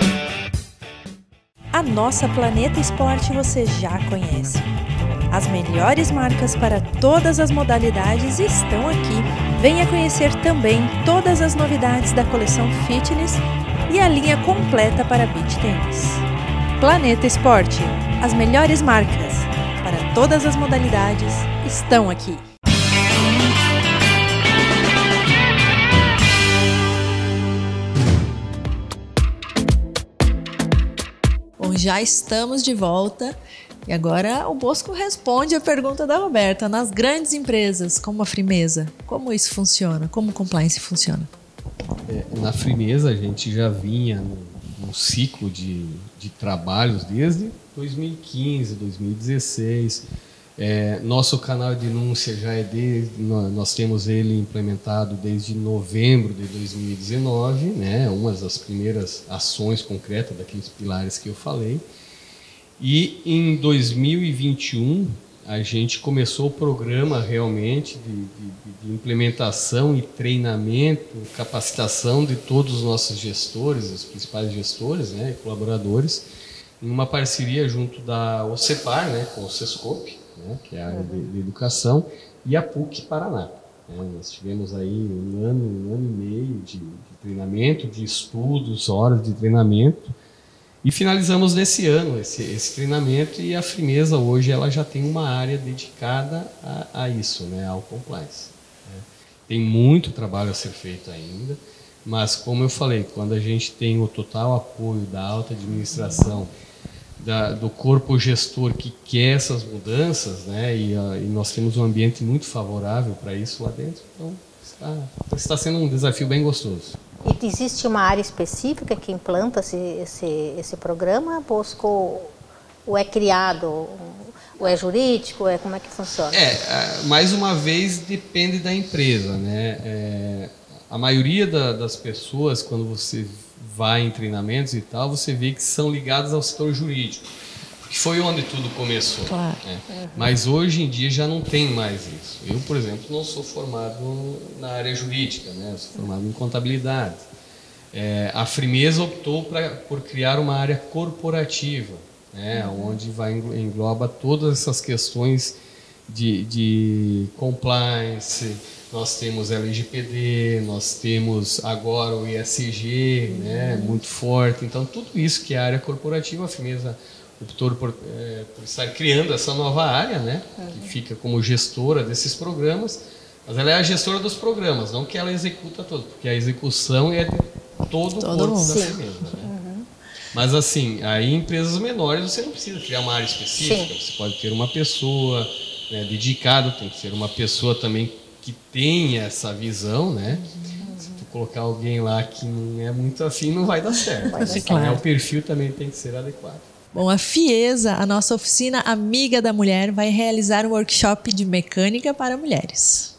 A nossa Planeta Esporte você já conhece. As melhores marcas para todas as modalidades estão aqui. Venha conhecer também todas as novidades da coleção Fitness e a linha completa para beach tennis. Planeta Esporte, as melhores marcas para todas as modalidades estão aqui. Bom, já estamos de volta e agora o Bosco responde a pergunta da Roberta. Nas grandes empresas, como a Frimeza, como isso funciona? Como o compliance funciona? Na Frimeza a gente já vinha num ciclo de trabalhos desde 2015, 2016. Nosso canal de denúncia já nós temos ele implementado desde novembro de 2019, né? Uma das primeiras ações concretas daqueles pilares que eu falei. E em 2021 a gente começou o programa realmente de implementação e treinamento, capacitação de todos os nossos gestores, os principais gestores, né, e colaboradores, em uma parceria junto da OCEPAR, né, com o Sescope, né, que é a área de educação, e a PUC Paraná. Nós tivemos aí um ano e meio de treinamento, de estudos, horas de treinamento, e finalizamos nesse ano esse treinamento, e a Frimeza hoje ela já tem uma área dedicada a isso, né, ao compliance. Tem muito trabalho a ser feito ainda. Mas, como eu falei, quando a gente tem o total apoio da alta administração, do corpo gestor que quer essas mudanças, né, e nós temos um ambiente muito favorável para isso lá dentro, então está sendo um desafio bem gostoso. E existe uma área específica que implanta esse programa, Bosco, ou é criado, ou é jurídico, como é que funciona? Mais uma vez, depende da empresa, né? A maioria das pessoas, quando você vai em treinamentos e tal, você vê que são ligadas ao setor jurídico, que foi onde tudo começou. Claro. Né? Mas hoje em dia já não tem mais isso. Eu, por exemplo, não sou formado na área jurídica, né? Eu sou formado em contabilidade. A Frimeza optou por criar uma área corporativa, né? Onde engloba todas essas questões de compliance. Nós temos LGPD, nós temos agora o ESG, né, muito forte. Então, tudo isso que é a área corporativa, a Frimeza optou por estar criando essa nova área, né, que fica como gestora desses programas. Mas ela é a gestora dos programas, não que ela executa tudo, porque a execução é de todo o corpo da Frimeza. Né? Mas, assim, aí em empresas menores você não precisa criar uma área específica. Você pode ter uma pessoa, né, dedicada, tem que ser uma pessoa também que tenha essa visão, né? Se tu colocar alguém lá que não é muito afim, não vai dar certo. Claro. O perfil também tem que ser adequado. Bom, a Fiesa, a nossa oficina amiga da mulher, vai realizar um workshop de mecânica para mulheres.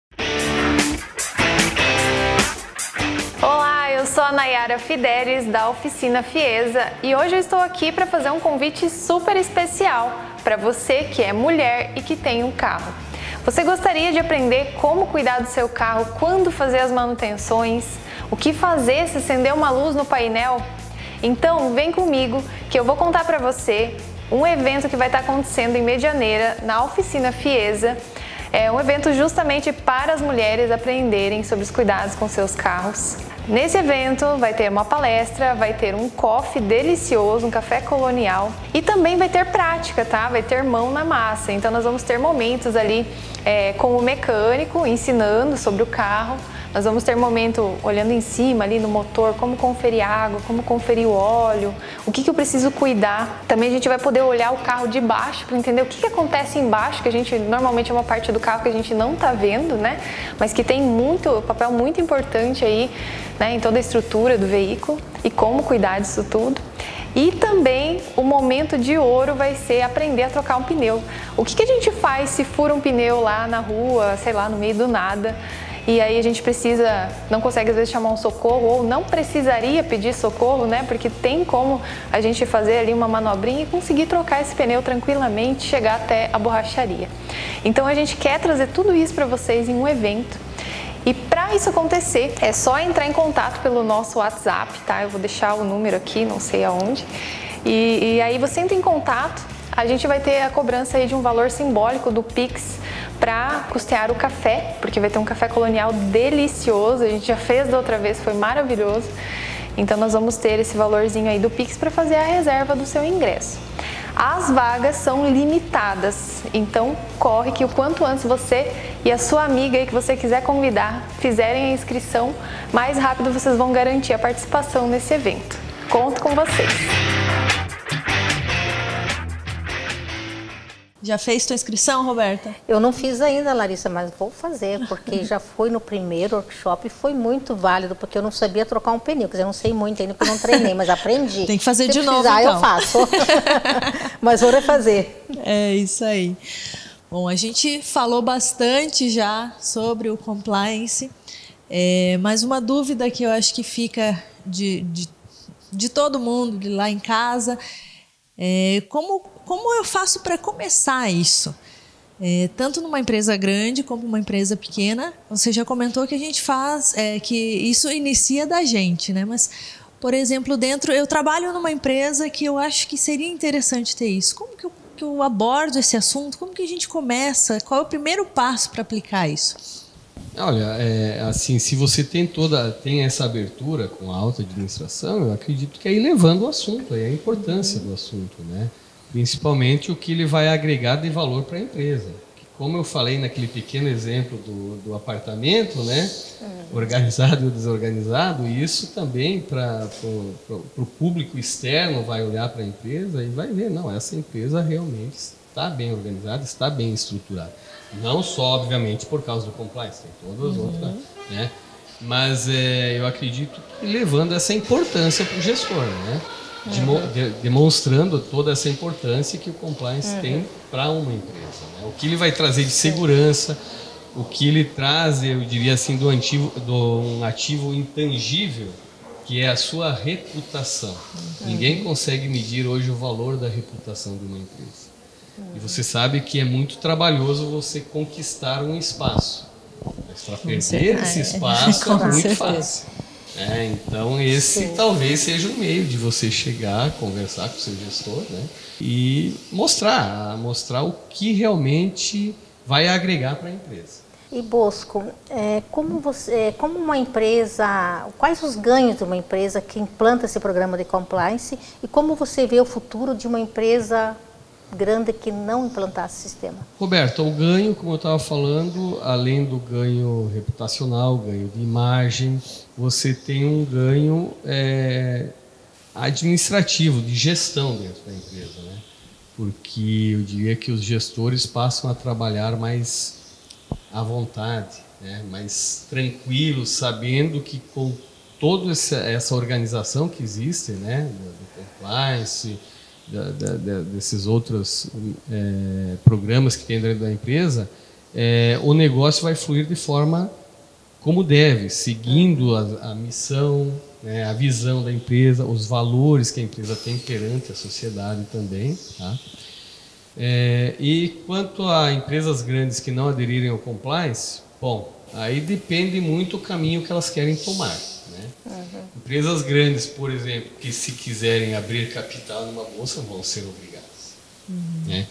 Olá, eu sou a Nayara Fidelis, da Oficina Fiesa, e hoje eu estou aqui para fazer um convite super especial para você que é mulher e que tem um carro. Você gostaria de aprender como cuidar do seu carro, quando fazer as manutenções, o que fazer se acender uma luz no painel? Então vem comigo que eu vou contar para você um evento que vai estar acontecendo em Medianeira, na Oficina Fiesa. É um evento justamente para as mulheres aprenderem sobre os cuidados com seus carros. Nesse evento vai ter uma palestra, vai ter um coffee delicioso, um café colonial e também vai ter prática, tá? Vai ter mão na massa. Então nós vamos ter momentos ali com o mecânico ensinando sobre o carro. Nós vamos ter momento olhando em cima ali no motor, como conferir água, como conferir o óleo, o que eu preciso cuidar. Também a gente vai poder olhar o carro de baixo para entender o que acontece embaixo, que a gente normalmente é uma parte do carro que a gente não está vendo, né? Mas que tem papel muito importante aí, né, em toda a estrutura do veículo e como cuidar disso tudo. E também o momento de ouro vai ser aprender a trocar um pneu. O que a gente faz se fura um pneu lá na rua, sei lá, no meio do nada? E aí a gente não consegue às vezes chamar um socorro, ou não precisaria pedir socorro, né? Porque tem como a gente fazer ali uma manobrinha e conseguir trocar esse pneu tranquilamente, chegar até a borracharia. Então a gente quer trazer tudo isso para vocês em um evento. E para isso acontecer, é só entrar em contato pelo nosso WhatsApp, tá? Eu vou deixar o número aqui, não sei aonde. E aí você entra em contato, a gente vai ter a cobrança aí de um valor simbólico do Pix para custear o café, porque vai ter um café colonial delicioso, a gente já fez da outra vez, foi maravilhoso. Então nós vamos ter esse valorzinho aí do Pix para fazer a reserva do seu ingresso. As vagas são limitadas, então corre que o quanto antes você e a sua amiga aí que você quiser convidar fizerem a inscrição, mais rápido vocês vão garantir a participação nesse evento. Conto com vocês! Já fez tua inscrição, Roberta? Eu não fiz ainda, Larissa, mas vou fazer, porque já fui no primeiro workshop e foi muito válido, porque eu não sabia trocar um pneu. Quer dizer, eu não sei muito ainda, porque eu não treinei, mas aprendi. Tem que fazer de novo, então. então. Eu faço, mas vou refazer. É isso aí. Bom, a gente falou bastante já sobre o compliance, mas uma dúvida que eu acho que fica de todo mundo de lá em casa é como eu faço para começar isso? Tanto numa empresa grande como numa empresa pequena. Você já comentou que a gente faz, que isso inicia da gente, né? Mas, por exemplo, eu trabalho numa empresa que eu acho que seria interessante ter isso. Como que eu abordo esse assunto? Como que a gente começa? Qual é o primeiro passo para aplicar isso? Olha, assim, se você tem essa abertura com a alta administração, eu acredito que é ir levando o assunto, a importância do assunto, né? Principalmente o que ele vai agregar de valor para a empresa. como eu falei naquele pequeno exemplo do apartamento, né? Organizado e desorganizado, isso também para o público externo vai olhar para a empresa e vai ver, não, essa empresa realmente está bem organizada, está bem estruturada. Não só, obviamente, por causa do compliance, tem todas as outras, né? Mas eu acredito que levando essa importância para o gestor, né? Demonstrando toda essa importância que o compliance tem para uma empresa, né? O que ele vai trazer de segurança, o que ele traz, eu diria assim, do um ativo intangível, que é a sua reputação. Ninguém consegue medir hoje o valor da reputação de uma empresa. E você sabe que é muito trabalhoso você conquistar um espaço. Mas para perder esse espaço é muito fácil. Então esse talvez seja um meio de você chegar, conversar com o seu gestor, né? E mostrar o que realmente vai agregar para a empresa. E Bosco, como uma empresa, quais os ganhos de uma empresa que implanta esse programa de compliance e como você vê o futuro de uma empresa grande que não implantasse o sistema? Roberto, o ganho, como eu estava falando, além do ganho reputacional, ganho de imagem, você tem um ganho administrativo, de gestão dentro da empresa, né? Porque eu diria que os gestores passam a trabalhar mais à vontade, né? Mais tranquilos, sabendo que com toda essa organização que existe, né? Do compliance, desses outros programas que tem dentro da empresa, o negócio vai fluir de forma como deve, seguindo a missão, né, a visão da empresa, os valores que a empresa tem perante a sociedade também, tá? E quanto a empresas grandes que não aderirem ao compliance, bom, aí depende muito o caminho que elas querem tomar, né? Empresas grandes, por exemplo, que se quiserem abrir capital numa bolsa, vão ser obrigadas. Né?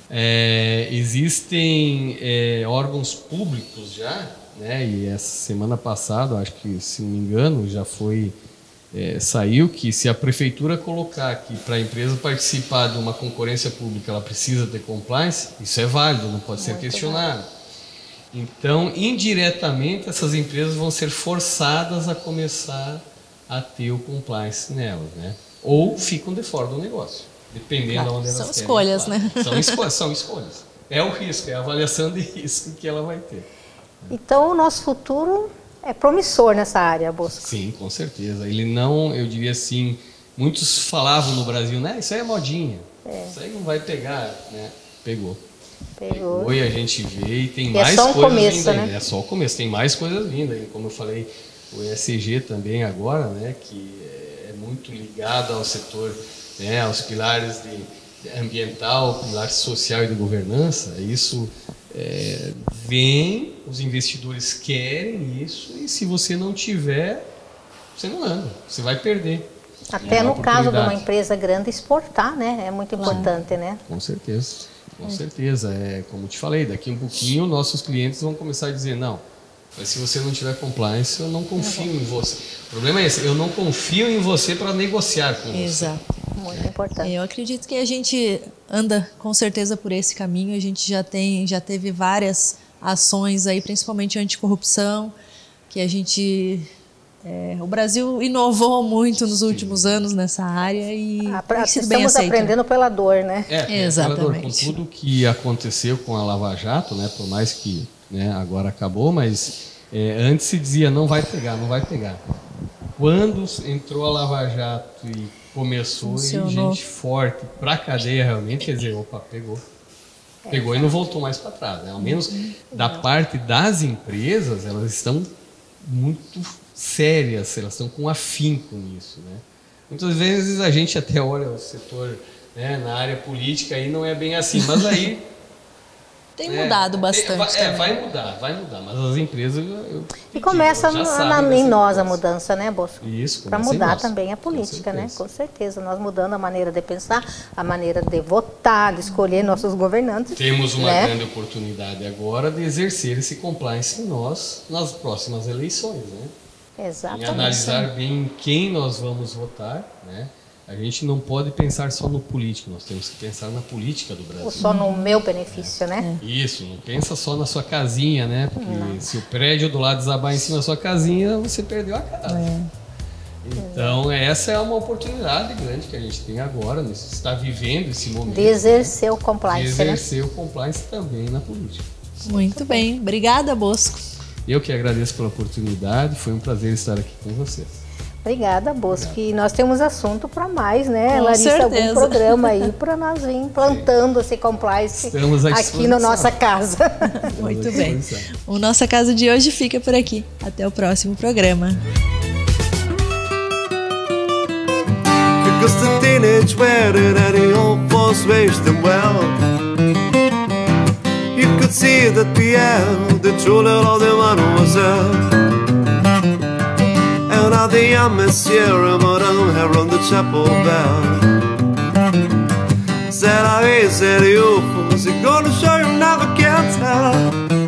Existem órgãos públicos já, né? E essa semana passada, acho que, se não me engano, já saiu que se a prefeitura colocar que para a empresa participar de uma concorrência pública ela precisa ter compliance, isso é válido, não pode ser questionado. Então, indiretamente, essas empresas vão ser forçadas a começar a ter o compliance nelas, né? Ou ficam de fora do negócio, dependendo de onde elas querem. São escolhas, né? São escolhas. É o risco, é a avaliação de risco que ela vai ter. Então, o nosso futuro é promissor nessa área, Bosco. Sim, com certeza. Ele não, eu diria assim, muitos falavam no Brasil, né? Isso aí é modinha, isso aí não vai pegar, né? Pegou e a gente vê e tem mais coisas vindo ainda. É só o começo, tem mais coisas vindo aí. Como eu falei, o ESG também agora, né? Que é muito ligado ao setor, né? Aos pilares de ambiental, pilares social e de governança. Isso vem, os investidores querem isso e se você não tiver, você não anda, você vai perder. Até no caso de uma empresa grande exportar, né? É muito importante, né? Com certeza. Com certeza, como te falei, daqui um pouquinho nossos clientes vão começar a dizer, não, mas se você não tiver compliance, eu não confio em você. O problema é esse, eu não confio em você para negociar com você. Exato. Muito importante. Eu acredito que a gente anda com certeza por esse caminho, a gente já teve várias ações aí, principalmente anticorrupção, que a gente... o Brasil inovou muito nos últimos anos nessa área e tem sido bem aceito. Estamos aprendendo pela dor, né? Exatamente. Pela dor, com tudo que aconteceu com a Lava Jato, né? Por mais que, né, agora acabou, mas antes se dizia não vai pegar, não vai pegar. Quando entrou a Lava Jato e começou e gente forte para a cadeia realmente, quer dizer, opa, pegou e não voltou mais para trás, né? Ao menos da parte das empresas, elas estão muito sérias, elas estão com afinco nisso, né? Muitas vezes a gente até olha o setor, né, na área política e não é bem assim, mas aí tem mudado bastante. Vai mudar, mas as empresas e começa em nós a mudança, né, Bosco? Isso, para mudar também a política, né? Com certeza, nós mudando a maneira de pensar, a maneira de votar, de escolher nossos governantes. Temos uma grande oportunidade agora de exercer esse compliance nas próximas eleições, né? Exatamente. E analisar bem quem nós vamos votar, né? A gente não pode pensar só no político, nós temos que pensar na política do Brasil. Ou só no meu benefício, né? Isso, não pensa só na sua casinha, né? Porque se o prédio do lado desabar em cima da sua casinha, você perdeu a casa. Então, essa é uma oportunidade grande que a gente tem agora, né? Você está vivendo esse momento. De exercer o compliance, de exercer o compliance também na política. Muito bem. Obrigada, Bosco. Eu que agradeço pela oportunidade, foi um prazer estar aqui com vocês. Obrigada, Bosco. E nós temos assunto para mais, né, Com Larissa? certeza. Algum programa aí para nós vir implantando esse compliance aqui na nossa casa. Muito bem. O Nossa Casa de hoje fica por aqui. Até o próximo programa. Because the teenage wedding at the old folks raised them well. You could see that the true little of the mademoiselle. And now the young monsieur Madame had rung the chapel bell. Said I said you, was it gonna show you never can tell.